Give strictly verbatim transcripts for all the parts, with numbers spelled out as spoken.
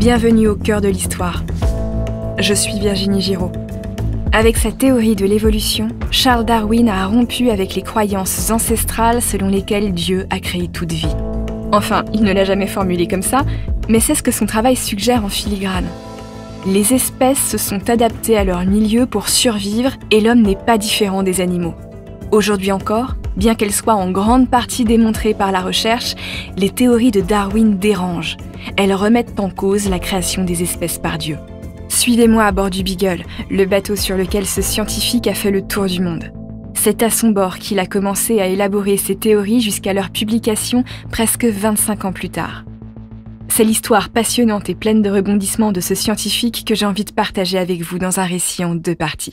Bienvenue au cœur de l'histoire. Je suis Virginie Giraud. Avec sa théorie de l'évolution, Charles Darwin a rompu avec les croyances ancestrales selon lesquelles Dieu a créé toute vie. Enfin, il ne l'a jamais formulé comme ça, mais c'est ce que son travail suggère en filigrane. Les espèces se sont adaptées à leur milieu pour survivre et l'homme n'est pas différent des animaux. Aujourd'hui encore, bien qu'elles soient en grande partie démontrées par la recherche, les théories de Darwin dérangent. Elles remettent en cause la création des espèces par Dieu. Suivez-moi à bord du Beagle, le bateau sur lequel ce scientifique a fait le tour du monde. C'est à son bord qu'il a commencé à élaborer ses théories jusqu'à leur publication presque vingt-cinq ans plus tard. C'est l'histoire passionnante et pleine de rebondissements de ce scientifique que j'ai envie de partager avec vous dans un récit en deux parties.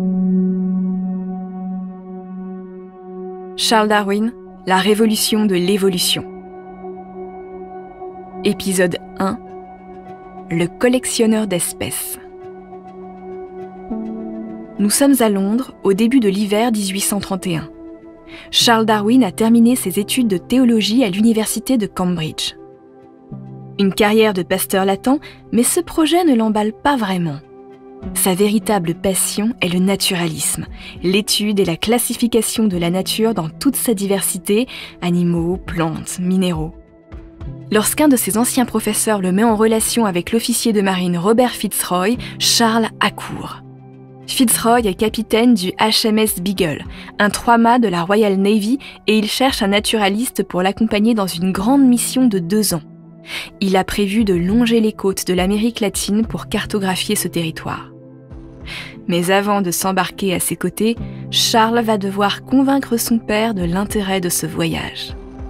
Charles Darwin, la révolution de l'évolution. Épisode un. Le collectionneur d'espèces. Nous sommes à Londres au début de l'hiver dix-huit cent trente et un. Charles Darwin a terminé ses études de théologie à l'université de Cambridge. Une carrière de pasteur l'attend, mais ce projet ne l'emballe pas vraiment. Sa véritable passion est le naturalisme, l'étude et la classification de la nature dans toute sa diversité, animaux, plantes, minéraux. Lorsqu'un de ses anciens professeurs le met en relation avec l'officier de marine Robert Fitzroy, Charles accourt. Fitzroy est capitaine du H M S Beagle, un trois-mâts de la Royal Navy, et il cherche un naturaliste pour l'accompagner dans une grande mission de deux ans. Il a prévu de longer les côtes de l'Amérique latine pour cartographier ce territoire. Mais avant de s'embarquer à ses côtés, Charles va devoir convaincre son père de l'intérêt de ce voyage.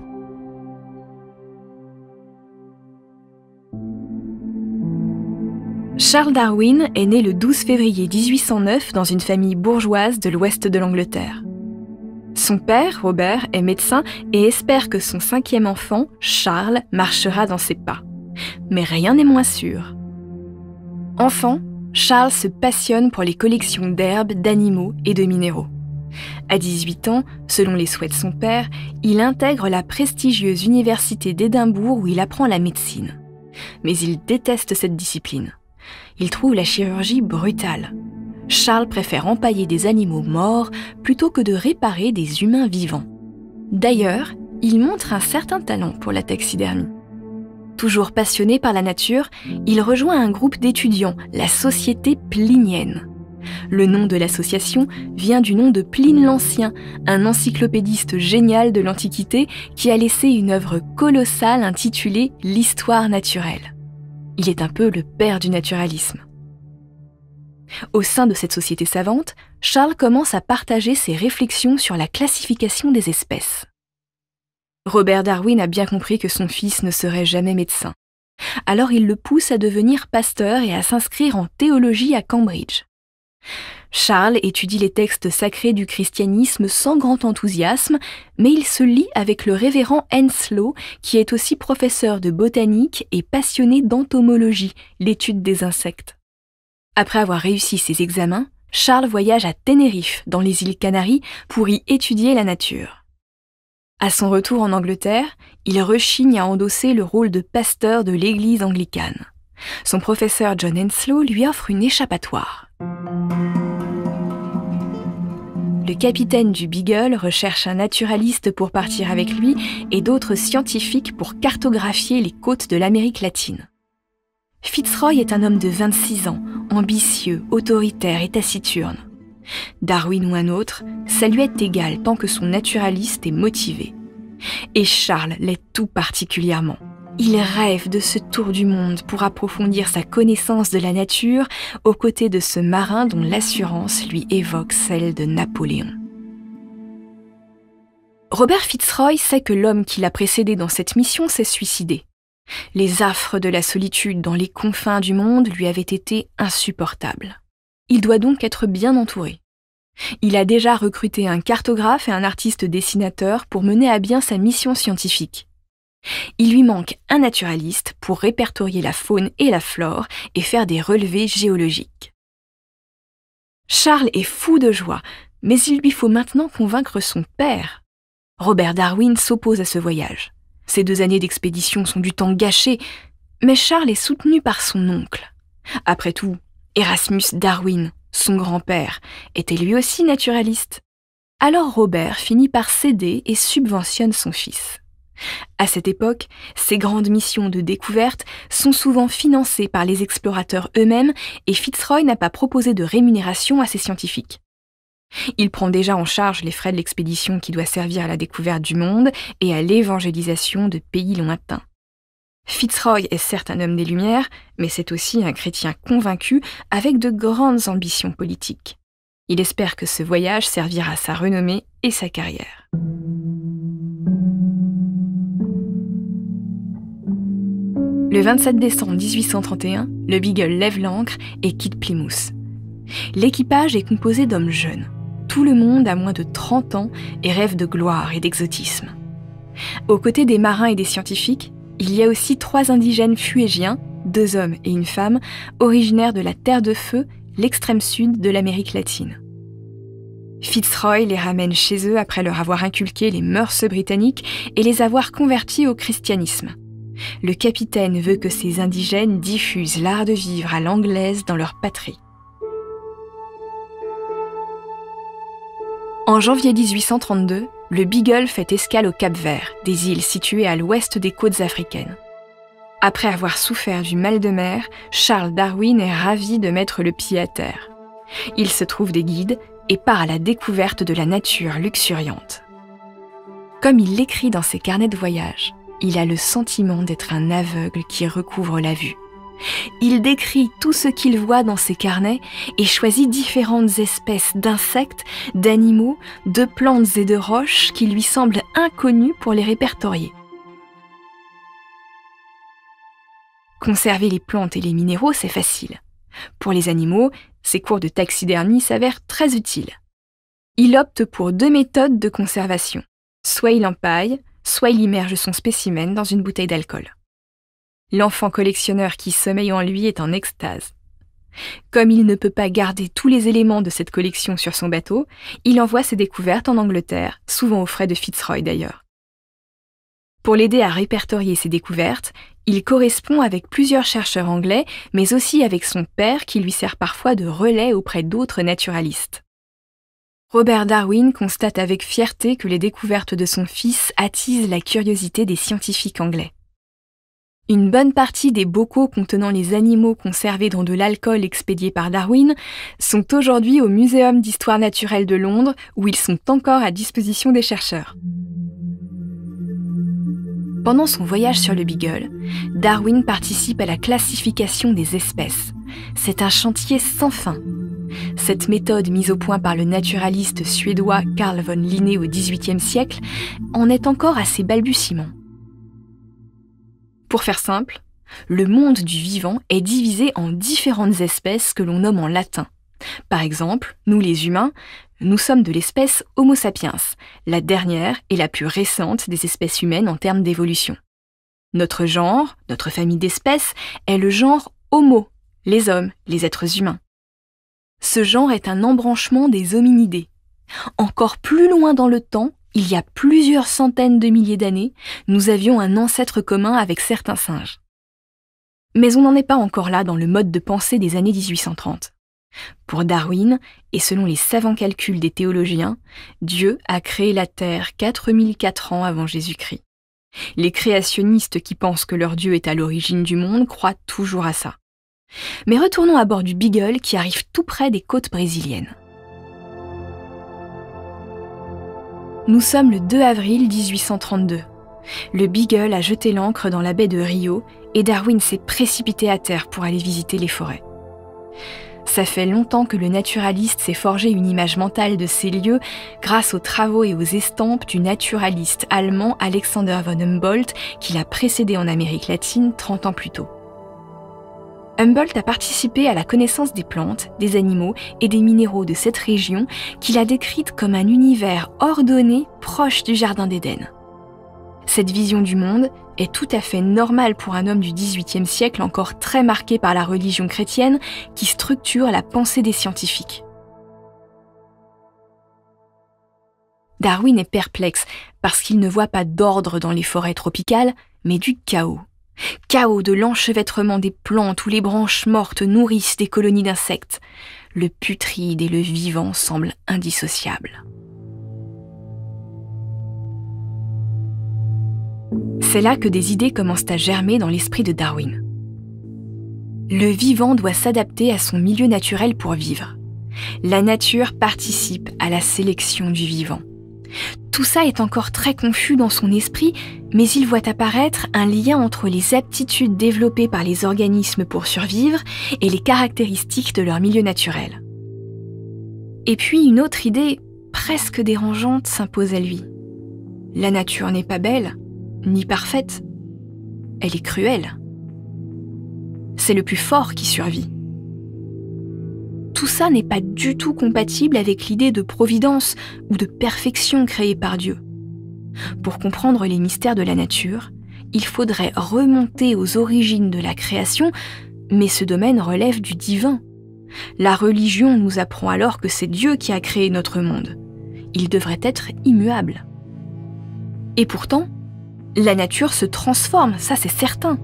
Charles Darwin est né le douze février dix-huit cent neuf dans une famille bourgeoise de l'ouest de l'Angleterre. Son père, Robert, est médecin et espère que son cinquième enfant, Charles, marchera dans ses pas. Mais rien n'est moins sûr. Enfant, Charles se passionne pour les collections d'herbes, d'animaux et de minéraux. À dix-huit ans, selon les souhaits de son père, il intègre la prestigieuse université d'Édimbourg où il apprend la médecine. Mais il déteste cette discipline. Il trouve la chirurgie brutale. Charles préfère empailler des animaux morts plutôt que de réparer des humains vivants. D'ailleurs, il montre un certain talent pour la taxidermie. Toujours passionné par la nature, il rejoint un groupe d'étudiants, la Société plinienne. Le nom de l'association vient du nom de Pline l'Ancien, un encyclopédiste génial de l'Antiquité qui a laissé une œuvre colossale intitulée « L'histoire naturelle ». Il est un peu le père du naturalisme. Au sein de cette société savante, Charles commence à partager ses réflexions sur la classification des espèces. Robert Darwin a bien compris que son fils ne serait jamais médecin. Alors il le pousse à devenir pasteur et à s'inscrire en théologie à Cambridge. Charles étudie les textes sacrés du christianisme sans grand enthousiasme, mais il se lie avec le révérend Henslow, qui est aussi professeur de botanique et passionné d'entomologie, l'étude des insectes. Après avoir réussi ses examens, Charles voyage à Tenerife, dans les îles Canaries, pour y étudier la nature. À son retour en Angleterre, il rechigne à endosser le rôle de pasteur de l'église anglicane. Son professeur John Henslow lui offre une échappatoire. Le capitaine du Beagle recherche un naturaliste pour partir avec lui et d'autres scientifiques pour cartographier les côtes de l'Amérique latine. Fitzroy est un homme de vingt-six ans, ambitieux, autoritaire et taciturne. Darwin ou un autre, ça lui est égal tant que son naturaliste est motivé. Et Charles l'est tout particulièrement. Il rêve de ce tour du monde pour approfondir sa connaissance de la nature aux côtés de ce marin dont l'assurance lui évoque celle de Napoléon. Robert Fitzroy sait que l'homme qui l'a précédé dans cette mission s'est suicidé. Les affres de la solitude dans les confins du monde lui avaient été insupportables. Il doit donc être bien entouré. Il a déjà recruté un cartographe et un artiste dessinateur pour mener à bien sa mission scientifique. Il lui manque un naturaliste pour répertorier la faune et la flore et faire des relevés géologiques. Charles est fou de joie, mais il lui faut maintenant convaincre son père. Robert Darwin s'oppose à ce voyage. Ces deux années d'expédition sont du temps gâché, Mais Charles est soutenu par son oncle. Après tout, Erasmus Darwin, son grand-père, était lui aussi naturaliste. Alors Robert finit par céder et subventionne son fils. À cette époque, ces grandes missions de découverte sont souvent financées par les explorateurs eux-mêmes et Fitzroy n'a pas proposé de rémunération à ses scientifiques. Il prend déjà en charge les frais de l'expédition qui doit servir à la découverte du monde et à l'évangélisation de pays lointains. Fitzroy est certes un homme des Lumières, mais c'est aussi un chrétien convaincu avec de grandes ambitions politiques. Il espère que ce voyage servira à sa renommée et sa carrière. Le vingt-sept décembre dix-huit cent trente et un, le Beagle lève l'ancre et quitte Plymouth. L'équipage est composé d'hommes jeunes. Tout le monde a moins de trente ans et rêve de gloire et d'exotisme. Aux côtés des marins et des scientifiques, il y a aussi trois indigènes fuégiens, deux hommes et une femme, originaires de la Terre de Feu, l'extrême sud de l'Amérique latine. Fitzroy les ramène chez eux après leur avoir inculqué les mœurs britanniques et les avoir convertis au christianisme. Le capitaine veut que ces indigènes diffusent l'art de vivre à l'anglaise dans leur patrie. En janvier dix-huit cent trente-deux, le Beagle fait escale au Cap-Vert, des îles situées à l'ouest des côtes africaines. Après avoir souffert du mal de mer, Charles Darwin est ravi de mettre le pied à terre. Il se trouve des guides et part à la découverte de la nature luxuriante. Comme il l'écrit dans ses carnets de voyage, il a le sentiment d'être un aveugle qui recouvre la vue. Il décrit tout ce qu'il voit dans ses carnets et choisit différentes espèces d'insectes, d'animaux, de plantes et de roches qui lui semblent inconnues pour les répertorier. Conserver les plantes et les minéraux, c'est facile. Pour les animaux, ces cours de taxidermie s'avèrent très utiles. Il opte pour deux méthodes de conservation. Soit il empaille, soit il immerge son spécimen dans une bouteille d'alcool. L'enfant collectionneur qui sommeille en lui est en extase. Comme il ne peut pas garder tous les éléments de cette collection sur son bateau, il envoie ses découvertes en Angleterre, souvent aux frais de Fitzroy d'ailleurs. Pour l'aider à répertorier ses découvertes, il correspond avec plusieurs chercheurs anglais, mais aussi avec son père qui lui sert parfois de relais auprès d'autres naturalistes. Robert Darwin constate avec fierté que les découvertes de son fils attisent la curiosité des scientifiques anglais. Une bonne partie des bocaux contenant les animaux conservés dans de l'alcool expédié par Darwin sont aujourd'hui au Muséum d'histoire naturelle de Londres, où ils sont encore à disposition des chercheurs. Pendant son voyage sur le Beagle, Darwin participe à la classification des espèces. C'est un chantier sans fin. Cette méthode mise au point par le naturaliste suédois Carl von Linné au dix-huitième siècle en est encore à ses balbutiements. Pour faire simple, le monde du vivant est divisé en différentes espèces que l'on nomme en latin. Par exemple, nous les humains, nous sommes de l'espèce Homo sapiens, la dernière et la plus récente des espèces humaines en termes d'évolution. Notre genre, notre famille d'espèces, est le genre Homo, les hommes, les êtres humains. Ce genre est un embranchement des hominidés. Encore plus loin dans le temps, il y a plusieurs centaines de milliers d'années, nous avions un ancêtre commun avec certains singes. Mais on n'en est pas encore là dans le mode de pensée des années dix-huit cent trente. Pour Darwin, et selon les savants calculs des théologiens, Dieu a créé la Terre quatre mille quatre ans avant Jésus-Christ. Les créationnistes qui pensent que leur Dieu est à l'origine du monde croient toujours à ça. Mais retournons à bord du Beagle qui arrive tout près des côtes brésiliennes. Nous sommes le deux avril dix-huit cent trente-deux. Le Beagle a jeté l'ancre dans la baie de Rio et Darwin s'est précipité à terre pour aller visiter les forêts. Ça fait longtemps que le naturaliste s'est forgé une image mentale de ces lieux grâce aux travaux et aux estampes du naturaliste allemand Alexander von Humboldt qui l'a précédé en Amérique latine trente ans plus tôt. Humboldt a participé à la connaissance des plantes, des animaux et des minéraux de cette région qu'il a décrite comme un univers ordonné proche du Jardin d'Éden. Cette vision du monde est tout à fait normale pour un homme du dix-huitième siècle encore très marqué par la religion chrétienne qui structure la pensée des scientifiques. Darwin est perplexe parce qu'il ne voit pas d'ordre dans les forêts tropicales, mais du chaos. Chaos de l'enchevêtrement des plantes où les branches mortes nourrissent des colonies d'insectes. Le putride et le vivant semblent indissociables. C'est là que des idées commencent à germer dans l'esprit de Darwin. Le vivant doit s'adapter à son milieu naturel pour vivre. La nature participe à la sélection du vivant. Tout ça est encore très confus dans son esprit, mais il voit apparaître un lien entre les aptitudes développées par les organismes pour survivre et les caractéristiques de leur milieu naturel. Et puis une autre idée, presque dérangeante, s'impose à lui. La nature n'est pas belle, ni parfaite. Elle est cruelle. C'est le plus fort qui survit. Tout ça n'est pas du tout compatible avec l'idée de providence ou de perfection créée par Dieu. Pour comprendre les mystères de la nature, il faudrait remonter aux origines de la création, mais ce domaine relève du divin. La religion nous apprend alors que c'est Dieu qui a créé notre monde. Il devrait être immuable. Et pourtant, la nature se transforme, ça c'est certain.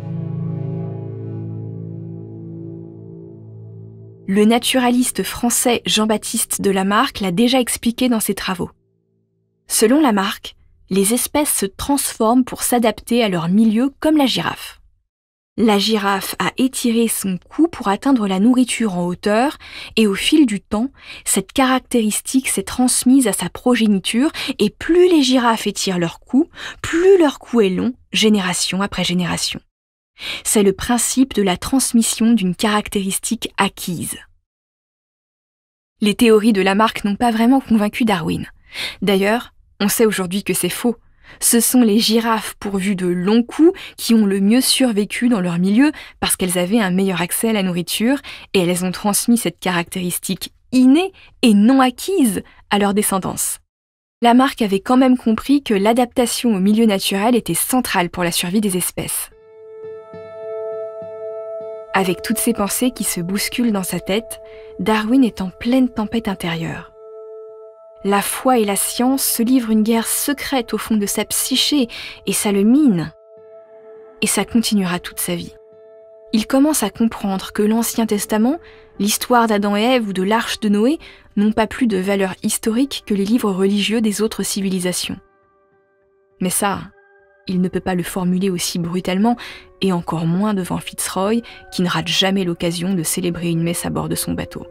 Le naturaliste français Jean-Baptiste de Lamarck l'a déjà expliqué dans ses travaux. Selon Lamarck, les espèces se transforment pour s'adapter à leur milieu comme la girafe. La girafe a étiré son cou pour atteindre la nourriture en hauteur et au fil du temps, cette caractéristique s'est transmise à sa progéniture et plus les girafes étirent leur cou, plus leur cou est long, génération après génération. C'est le principe de la transmission d'une caractéristique acquise. Les théories de Lamarck n'ont pas vraiment convaincu Darwin. D'ailleurs, on sait aujourd'hui que c'est faux. Ce sont les girafes pourvues de longs cous qui ont le mieux survécu dans leur milieu parce qu'elles avaient un meilleur accès à la nourriture et elles ont transmis cette caractéristique innée et non acquise à leur descendance. Lamarck avait quand même compris que l'adaptation au milieu naturel était centrale pour la survie des espèces. Avec toutes ces pensées qui se bousculent dans sa tête, Darwin est en pleine tempête intérieure. La foi et la science se livrent une guerre secrète au fond de sa psyché et ça le mine. Et ça continuera toute sa vie. Il commence à comprendre que l'Ancien Testament, l'histoire d'Adam et Ève ou de l'Arche de Noé n'ont pas plus de valeur historique que les livres religieux des autres civilisations. Mais ça, il ne peut pas le formuler aussi brutalement, et encore moins devant Fitzroy, qui ne rate jamais l'occasion de célébrer une messe à bord de son bateau.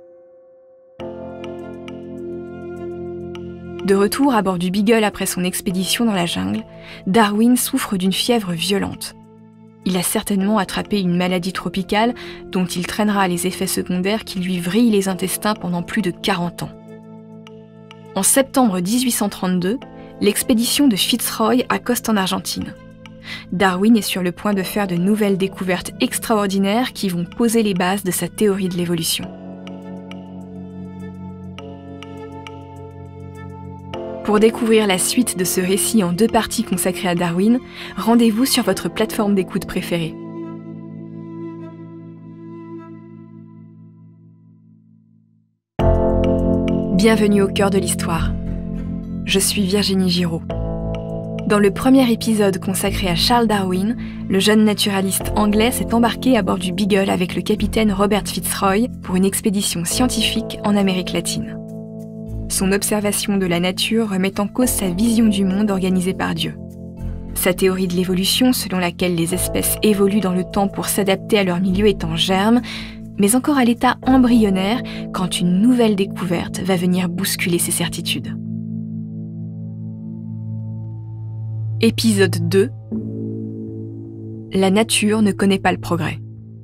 De retour à bord du Beagle après son expédition dans la jungle, Darwin souffre d'une fièvre violente. Il a certainement attrapé une maladie tropicale dont il traînera les effets secondaires qui lui vrillent les intestins pendant plus de quarante ans. En septembre dix-huit cent trente-deux, l'expédition de Fitzroy accoste en Argentine. Darwin est sur le point de faire de nouvelles découvertes extraordinaires qui vont poser les bases de sa théorie de l'évolution. Pour découvrir la suite de ce récit en deux parties consacrées à Darwin, rendez-vous sur votre plateforme d'écoute préférée. Bienvenue au cœur de l'histoire. Je suis Virginie Giraud. Dans le premier épisode consacré à Charles Darwin, le jeune naturaliste anglais s'est embarqué à bord du Beagle avec le capitaine Robert Fitzroy pour une expédition scientifique en Amérique latine. Son observation de la nature remet en cause sa vision du monde organisé par Dieu. Sa théorie de l'évolution, selon laquelle les espèces évoluent dans le temps pour s'adapter à leur milieu, est en germe, mais encore à l'état embryonnaire quand une nouvelle découverte va venir bousculer ses certitudes. Épisode deux. La nature ne connaît pas le progrès.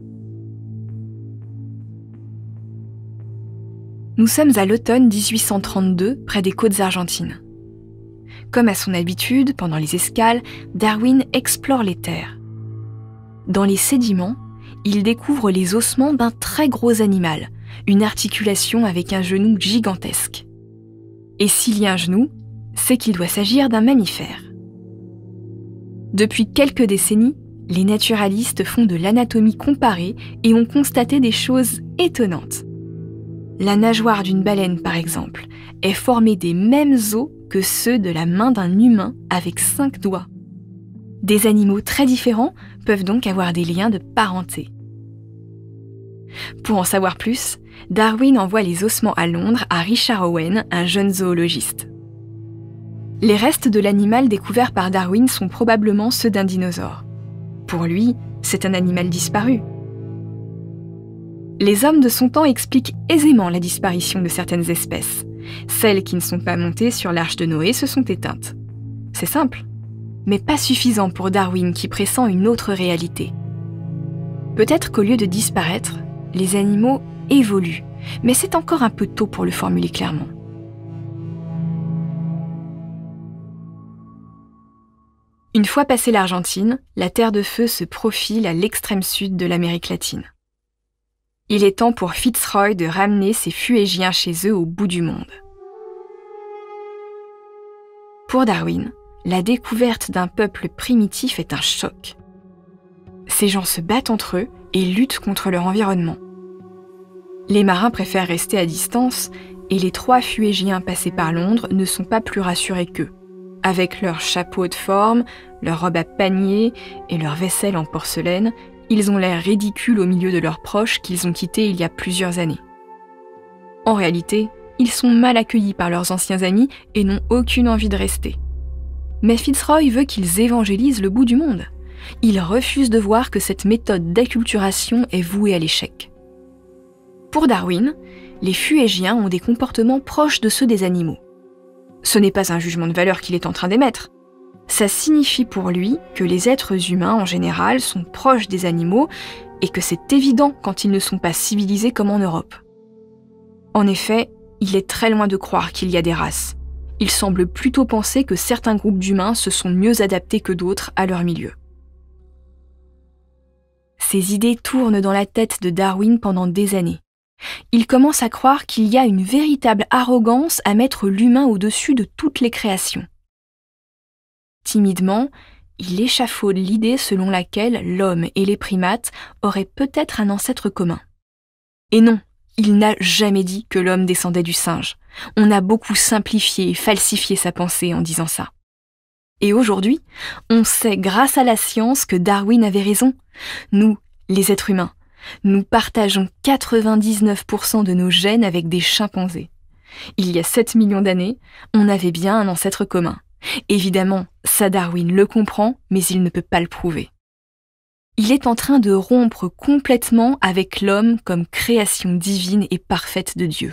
Nous sommes à l'automne dix-huit cent trente-deux, près des côtes argentines. Comme à son habitude, pendant les escales, Darwin explore les terres. Dans les sédiments, il découvre les ossements d'un très gros animal, une articulation avec un genou gigantesque. Et s'il y a un genou, c'est qu'il doit s'agir d'un mammifère. Depuis quelques décennies, les naturalistes font de l'anatomie comparée et ont constaté des choses étonnantes. La nageoire d'une baleine, par exemple, est formée des mêmes os que ceux de la main d'un humain avec cinq doigts. Des animaux très différents peuvent donc avoir des liens de parenté. Pour en savoir plus, Darwin envoie les ossements à Londres à Richard Owen, un jeune zoologiste. Les restes de l'animal découvert par Darwin sont probablement ceux d'un dinosaure. Pour lui, c'est un animal disparu. Les hommes de son temps expliquent aisément la disparition de certaines espèces. Celles qui ne sont pas montées sur l'arche de Noé se sont éteintes. C'est simple, mais pas suffisant pour Darwin qui pressent une autre réalité. Peut-être qu'au lieu de disparaître, les animaux évoluent, mais c'est encore un peu tôt pour le formuler clairement. Une fois passé l'Argentine, la Terre de Feu se profile à l'extrême sud de l'Amérique latine. Il est temps pour Fitzroy de ramener ses Fuégiens chez eux au bout du monde. Pour Darwin, la découverte d'un peuple primitif est un choc. Ces gens se battent entre eux et luttent contre leur environnement. Les marins préfèrent rester à distance et les trois Fuégiens passés par Londres ne sont pas plus rassurés qu'eux. Avec leurs chapeaux de forme, leurs robes à panier et leur vaisselle en porcelaine, ils ont l'air ridicules au milieu de leurs proches qu'ils ont quittés il y a plusieurs années. En réalité, ils sont mal accueillis par leurs anciens amis et n'ont aucune envie de rester. Mais Fitzroy veut qu'ils évangélisent le bout du monde. Il refuse de voir que cette méthode d'acculturation est vouée à l'échec. Pour Darwin, les Fuégiens ont des comportements proches de ceux des animaux. Ce n'est pas un jugement de valeur qu'il est en train d'émettre. Ça signifie pour lui que les êtres humains en général sont proches des animaux et que c'est évident quand ils ne sont pas civilisés comme en Europe. En effet, il est très loin de croire qu'il y a des races. Il semble plutôt penser que certains groupes d'humains se sont mieux adaptés que d'autres à leur milieu. Ces idées tournent dans la tête de Darwin pendant des années. Il commence à croire qu'il y a une véritable arrogance à mettre l'humain au-dessus de toutes les créations. Timidement, il échafaude l'idée selon laquelle l'homme et les primates auraient peut-être un ancêtre commun. Et non, il n'a jamais dit que l'homme descendait du singe. On a beaucoup simplifié et falsifié sa pensée en disant ça. Et aujourd'hui, on sait grâce à la science que Darwin avait raison. Nous, les êtres humains, nous partageons quatre-vingt-dix-neuf pour cent de nos gènes avec des chimpanzés. Il y a sept millions d'années, on avait bien un ancêtre commun. Évidemment, ça Darwin le comprend, mais il ne peut pas le prouver. Il est en train de rompre complètement avec l'homme comme création divine et parfaite de Dieu.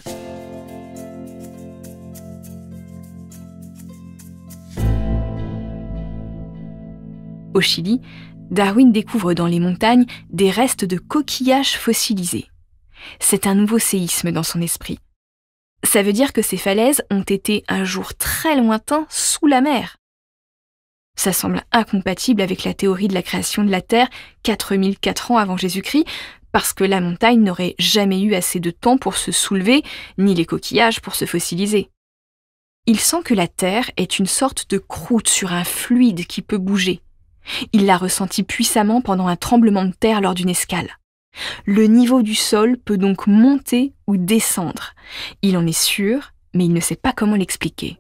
Au Chili, Darwin découvre dans les montagnes des restes de coquillages fossilisés. C'est un nouveau séisme dans son esprit. Ça veut dire que ces falaises ont été un jour très lointain sous la mer. Ça semble incompatible avec la théorie de la création de la Terre quatre mille quatre ans avant Jésus-Christ, parce que la montagne n'aurait jamais eu assez de temps pour se soulever, ni les coquillages pour se fossiliser. Il sent que la Terre est une sorte de croûte sur un fluide qui peut bouger. Il l'a ressenti puissamment pendant un tremblement de terre lors d'une escale. Le niveau du sol peut donc monter ou descendre. Il en est sûr, mais il ne sait pas comment l'expliquer.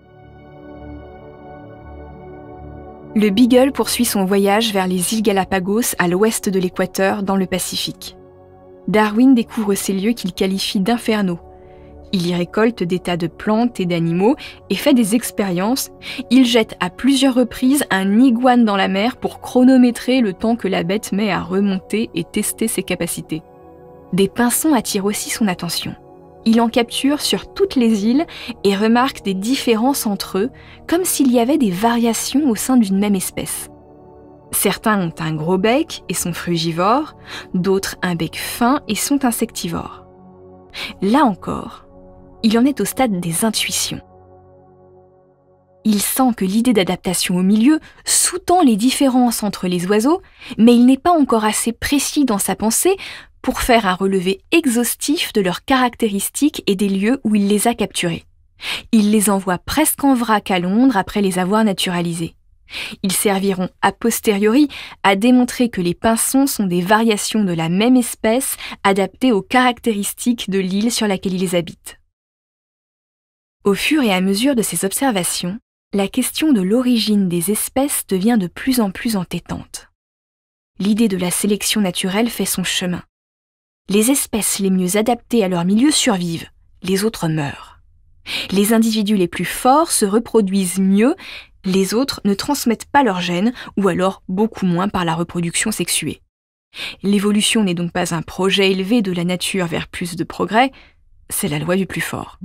Le Beagle poursuit son voyage vers les îles Galapagos à l'ouest de l'équateur dans le Pacifique. Darwin découvre ces lieux qu'il qualifie d'infernaux. Il y récolte des tas de plantes et d'animaux et fait des expériences. Il jette à plusieurs reprises un iguane dans la mer pour chronométrer le temps que la bête met à remonter et tester ses capacités. Des pinsons attirent aussi son attention. Il en capture sur toutes les îles et remarque des différences entre eux, comme s'il y avait des variations au sein d'une même espèce. Certains ont un gros bec et sont frugivores, d'autres un bec fin et sont insectivores. Là encore, il en est au stade des intuitions. Il sent que l'idée d'adaptation au milieu sous-tend les différences entre les oiseaux, mais il n'est pas encore assez précis dans sa pensée pour faire un relevé exhaustif de leurs caractéristiques et des lieux où il les a capturés. Il les envoie presque en vrac à Londres après les avoir naturalisés. Ils serviront a posteriori à démontrer que les pinsons sont des variations de la même espèce adaptées aux caractéristiques de l'île sur laquelle ils habitent. Au fur et à mesure de ces observations, La question de l'origine des espèces devient de plus en plus entêtante. L'idée de la sélection naturelle fait son chemin. Les espèces les mieux adaptées à leur milieu survivent, les autres meurent. Les individus les plus forts se reproduisent mieux, les autres ne transmettent pas leurs gènes ou alors beaucoup moins par la reproduction sexuée. L'évolution n'est donc pas un projet élevé de la nature vers plus de progrès, c'est la loi du plus fort.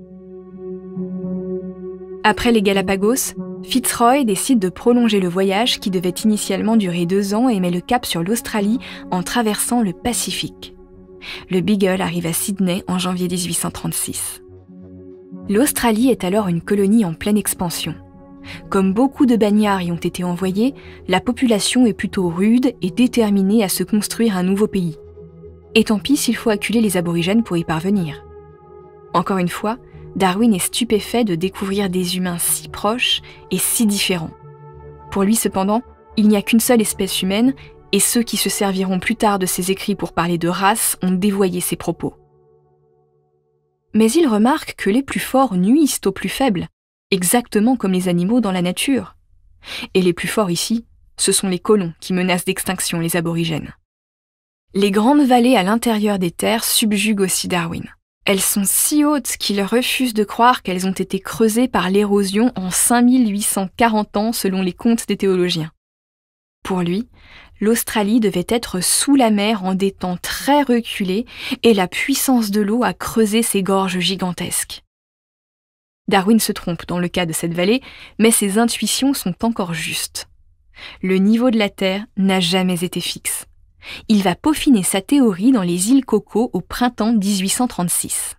Après les Galapagos, Fitzroy décide de prolonger le voyage qui devait initialement durer deux ans et met le cap sur l'Australie en traversant le Pacifique. Le Beagle arrive à Sydney en janvier dix-huit cent trente-six. L'Australie est alors une colonie en pleine expansion. Comme beaucoup de bagnards y ont été envoyés, la population est plutôt rude et déterminée à se construire un nouveau pays. Et tant pis s'il faut acculer les aborigènes pour y parvenir. Encore une fois, Darwin est stupéfait de découvrir des humains si proches et si différents. Pour lui cependant, il n'y a qu'une seule espèce humaine, et ceux qui se serviront plus tard de ses écrits pour parler de race ont dévoyé ses propos. Mais il remarque que les plus forts nuisent aux plus faibles, exactement comme les animaux dans la nature. Et les plus forts ici, ce sont les colons qui menacent d'extinction les aborigènes. Les grandes vallées à l'intérieur des terres subjuguent aussi Darwin. Elles sont si hautes qu'il refuse de croire qu'elles ont été creusées par l'érosion en cinq mille huit cent quarante ans selon les contes des théologiens. Pour lui, l'Australie devait être sous la mer en des temps très reculés et la puissance de l'eau a creusé ces gorges gigantesques. Darwin se trompe dans le cas de cette vallée, mais ses intuitions sont encore justes. Le niveau de la Terre n'a jamais été fixe. Il va peaufiner sa théorie dans les îles Cocos au printemps dix-huit cent trente-six.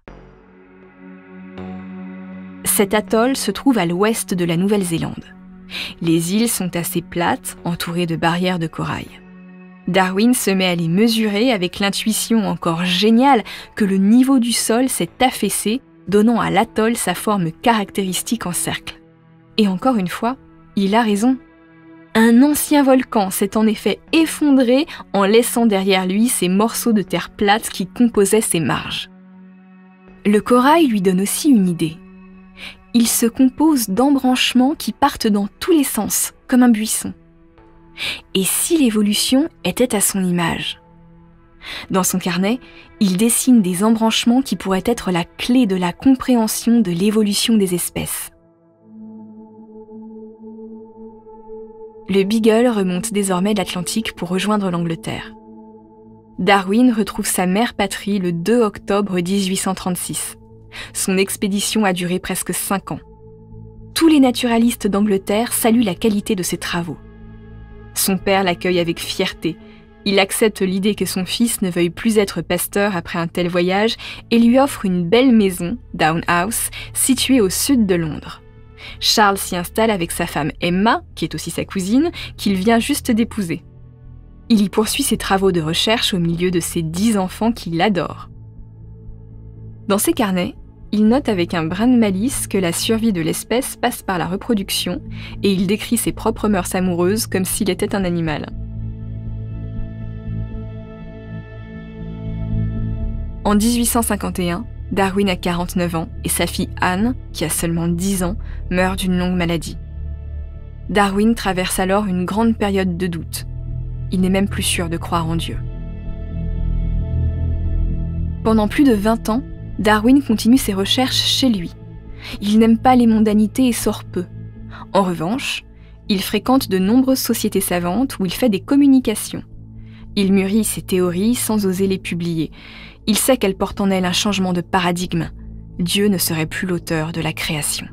Cet atoll se trouve à l'ouest de la Nouvelle-Zélande. Les îles sont assez plates, entourées de barrières de corail. Darwin se met à les mesurer avec l'intuition encore géniale que le niveau du sol s'est affaissé, donnant à l'atoll sa forme caractéristique en cercle. Et encore une fois, il a raison. Un ancien volcan s'est en effet effondré en laissant derrière lui ces morceaux de terre plate qui composaient ses marges. Le corail lui donne aussi une idée. Il se compose d'embranchements qui partent dans tous les sens, comme un buisson. Et si l'évolution était à son image ? Dans son carnet, il dessine des embranchements qui pourraient être la clé de la compréhension de l'évolution des espèces. Le Beagle remonte désormais l'Atlantique pour rejoindre l'Angleterre. Darwin retrouve sa mère patrie le deux octobre dix-huit cent trente-six. Son expédition a duré presque cinq ans. Tous les naturalistes d'Angleterre saluent la qualité de ses travaux. Son père l'accueille avec fierté. Il accepte l'idée que son fils ne veuille plus être pasteur après un tel voyage et lui offre une belle maison, Down House, située au sud de Londres. Charles s'y installe avec sa femme Emma, qui est aussi sa cousine, qu'il vient juste d'épouser. Il y poursuit ses travaux de recherche au milieu de ses dix enfants qu'il adore. Dans ses carnets, il note avec un brin de malice que la survie de l'espèce passe par la reproduction et il décrit ses propres mœurs amoureuses comme s'il était un animal. En dix-huit cent cinquante et un, Darwin a quarante-neuf ans et sa fille Anne, qui a seulement dix ans, meurt d'une longue maladie. Darwin traverse alors une grande période de doute. Il n'est même plus sûr de croire en Dieu. Pendant plus de vingt ans, Darwin continue ses recherches chez lui. Il n'aime pas les mondanités et sort peu. En revanche, il fréquente de nombreuses sociétés savantes où il fait des communications. Il mûrit ses théories sans oser les publier. Il sait qu'elles portent en elles un changement de paradigme. Dieu ne serait plus l'auteur de la création.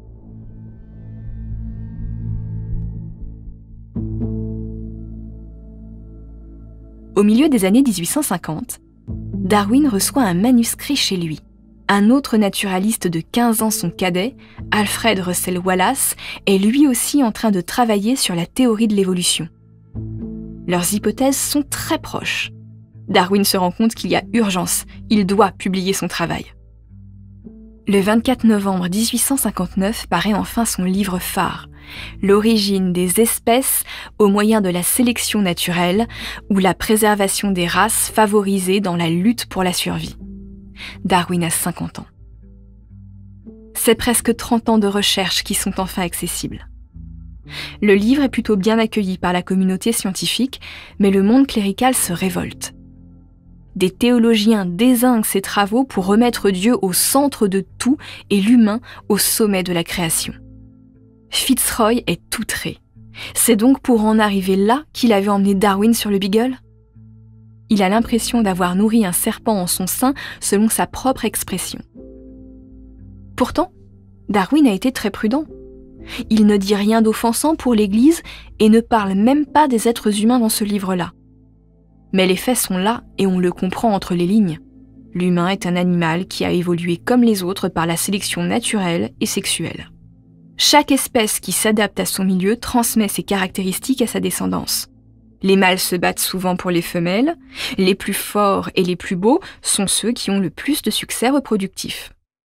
Au milieu des années dix-huit cent cinquante, Darwin reçoit un manuscrit chez lui. Un autre naturaliste de quinze ans, son cadet, Alfred Russel Wallace, est lui aussi en train de travailler sur la théorie de l'évolution. Leurs hypothèses sont très proches. Darwin se rend compte qu'il y a urgence, il doit publier son travail. Le vingt-quatre novembre dix-huit cent cinquante-neuf paraît enfin son livre phare, L'origine des espèces au moyen de la sélection naturelle ou la préservation des races favorisées dans la lutte pour la survie. Darwin a cinquante ans. C'est presque trente ans de recherche qui sont enfin accessibles. Le livre est plutôt bien accueilli par la communauté scientifique, mais le monde clérical se révolte. Des théologiens dézinguent ses travaux pour remettre Dieu au centre de tout et l'humain au sommet de la création. Fitzroy est outré. C'est donc pour en arriver là qu'il avait emmené Darwin sur le Beagle ? Il a l'impression d'avoir nourri un serpent en son sein selon sa propre expression. Pourtant, Darwin a été très prudent. Il ne dit rien d'offensant pour l'Église et ne parle même pas des êtres humains dans ce livre-là. Mais les faits sont là et on le comprend entre les lignes. L'humain est un animal qui a évolué comme les autres par la sélection naturelle et sexuelle. Chaque espèce qui s'adapte à son milieu transmet ses caractéristiques à sa descendance. Les mâles se battent souvent pour les femelles, les plus forts et les plus beaux sont ceux qui ont le plus de succès reproductif.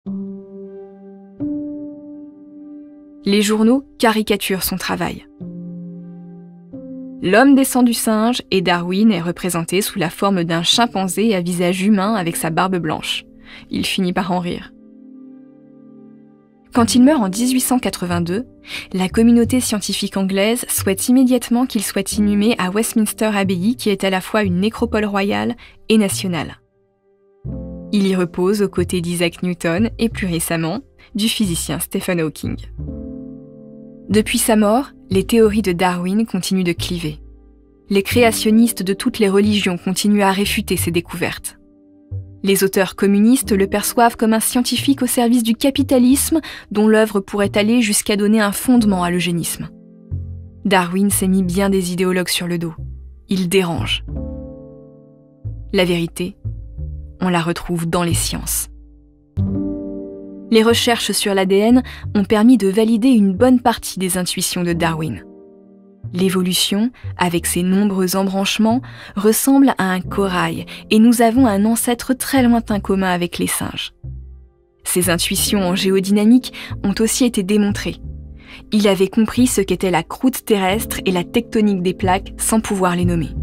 Les journaux caricaturent son travail. L'homme descend du singe et Darwin est représenté sous la forme d'un chimpanzé à visage humain avec sa barbe blanche. Il finit par en rire. Quand il meurt en dix-huit cent quatre-vingt-deux, la communauté scientifique anglaise souhaite immédiatement qu'il soit inhumé à Westminster Abbey, qui est à la fois une nécropole royale et nationale. Il y repose aux côtés d'Isaac Newton et plus récemment, du physicien Stephen Hawking. Depuis sa mort, les théories de Darwin continuent de cliver. Les créationnistes de toutes les religions continuent à réfuter ses découvertes. Les auteurs communistes le perçoivent comme un scientifique au service du capitalisme dont l'œuvre pourrait aller jusqu'à donner un fondement à l'eugénisme. Darwin s'est mis bien des idéologues sur le dos. Il dérange. La vérité, on la retrouve dans les sciences. Les recherches sur l'A D N ont permis de valider une bonne partie des intuitions de Darwin. L'évolution, avec ses nombreux embranchements, ressemble à un corail et nous avons un ancêtre très lointain commun avec les singes. Ses intuitions en géodynamique ont aussi été démontrées. Il avait compris ce qu'était la croûte terrestre et la tectonique des plaques sans pouvoir les nommer.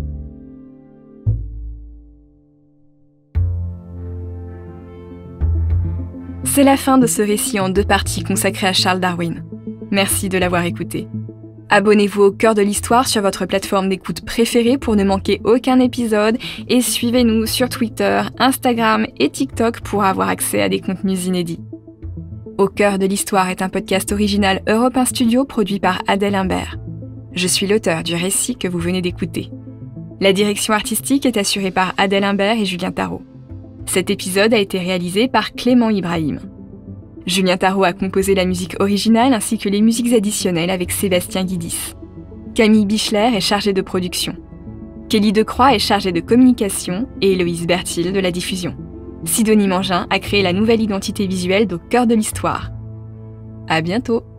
C'est la fin de ce récit en deux parties consacré à Charles Darwin. Merci de l'avoir écouté. Abonnez-vous au Cœur de l'Histoire sur votre plateforme d'écoute préférée pour ne manquer aucun épisode et suivez-nous sur Twitter, Instagram et TikTok pour avoir accès à des contenus inédits. Au Cœur de l'Histoire est un podcast original Europe un Studio produit par Adèle Imbert. Je suis l'auteur du récit que vous venez d'écouter. La direction artistique est assurée par Adèle Imbert et Julien Tarot. Cet épisode a été réalisé par Clément Ibrahim. Julien Tarot a composé la musique originale ainsi que les musiques additionnelles avec Sébastien Guidis. Camille Bichler est chargée de production. Kelly Decroix est chargée de communication et Héloïse Bertil de la diffusion. Sidonie Mangin a créé la nouvelle identité visuelle d'Au Cœur de l'Histoire. À bientôt!